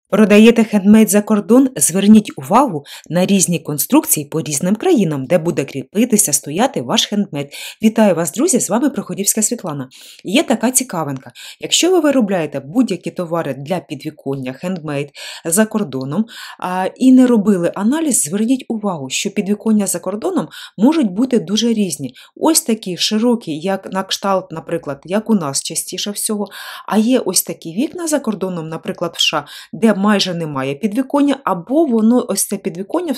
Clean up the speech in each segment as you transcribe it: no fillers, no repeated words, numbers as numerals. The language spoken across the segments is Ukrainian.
Продаєте хендмейд за кордон? Зверніть увагу на різні конструкції по різним країнам, де буде кріпитися, стояти ваш хендмейд. Вітаю вас, друзі! З вами Проходівська Світлана. Є така цікавинка. Якщо ви виробляєте будь-які товари для підвіконня, хендмейд за кордоном і не робили аналіз, зверніть увагу, що підвіконня за кордоном можуть бути дуже різні. Ось такі широкі, як на кшталт, наприклад, як у нас частіше всього, а є ось такі вікна за кордоном, наприклад, в США, де майже немає підвіконня, або воно, ось це підвіконня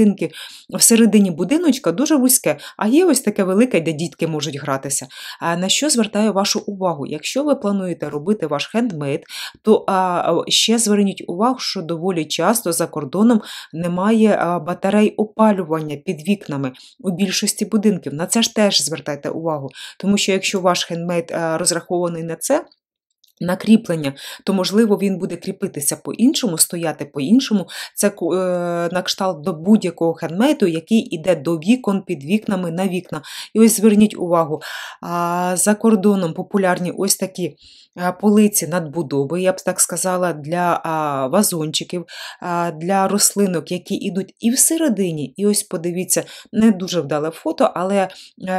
всередині будиночка дуже вузьке, а є ось таке велике, де дітки можуть гратися. На що звертаю вашу увагу? Якщо ви плануєте робити ваш хендмейд, то ще зверніть увагу, що доволі часто за кордоном немає батарей опалювання під вікнами у більшості будинків. На це ж теж звертайте увагу, тому що якщо ваш хендмейд розрахований на це, на кріплення, то, можливо, він буде кріпитися по-іншому, стояти по-іншому. Це на кшталт до будь-якого хендмейду, який йде до вікон, під вікнами, на вікна. І ось зверніть увагу, за кордоном популярні ось такі полиці надбудови, я б так сказала, для вазончиків, для рослинок, які йдуть і всередині. І ось подивіться, не дуже вдале фото, але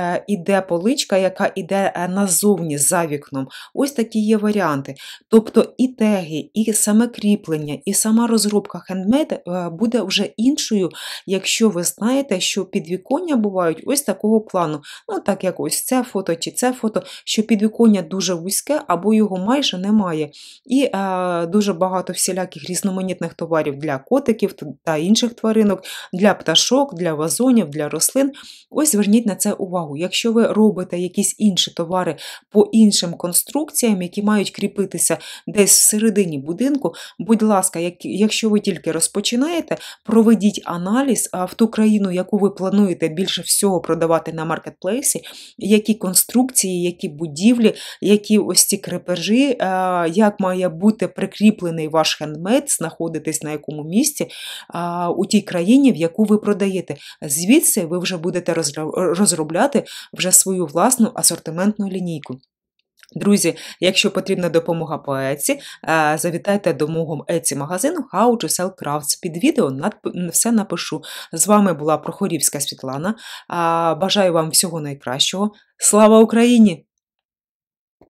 іде поличка, яка йде назовні, за вікном. Ось такі є варіанти. Тобто і теги, і саме кріплення, і сама розробка хендмейд буде вже іншою, якщо ви знаєте, що підвіконня бувають ось такого плану. Ну, так як ось це фото чи це фото, що підвіконня дуже вузьке, або його майже немає. І дуже багато всіляких різноманітних товарів для котиків та інших тваринок, для пташок, для вазонів, для рослин. Ось зверніть на це увагу. Якщо ви робите якісь інші товари по іншим конструкціям, які мають кріпитися десь всередині будинку, будь ласка, якщо ви тільки розпочинаєте, проведіть аналіз в ту країну, яку ви плануєте більше всього продавати на маркетплейсі, які конструкції, які будівлі, які ось ці крепежі, як має бути прикріплений ваш хендмейд, знаходитись на якому місці у тій країні, в яку ви продаєте. Звідси ви вже будете розробляти вже свою власну асортиментну лінійку. Друзі, якщо потрібна допомога по Etsy, завітайте до мого Etsy-магазину How to Sell Crafts. Під відео все напишу. З вами була Прохорівська Світлана. Бажаю вам всього найкращого. Слава Україні!